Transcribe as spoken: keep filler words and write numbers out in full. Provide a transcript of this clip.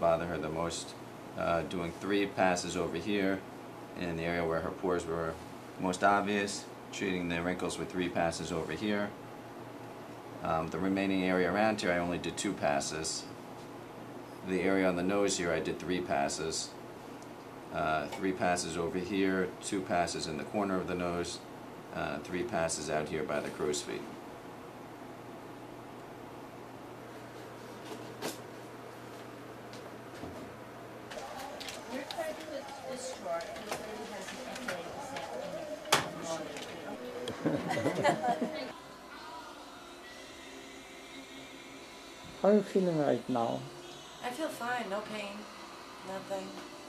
bother her the most. Uh, doing three passes over here in the area where her pores were most obvious, treating the wrinkles with three passes over here. Um, the remaining area around here I only did two passes. The area on the nose here I did three passes. Uh, three passes over here, two passes in the corner of the nose, uh, three passes out here by the crow's feet. How are you feeling right now? I feel fine, no pain, nothing.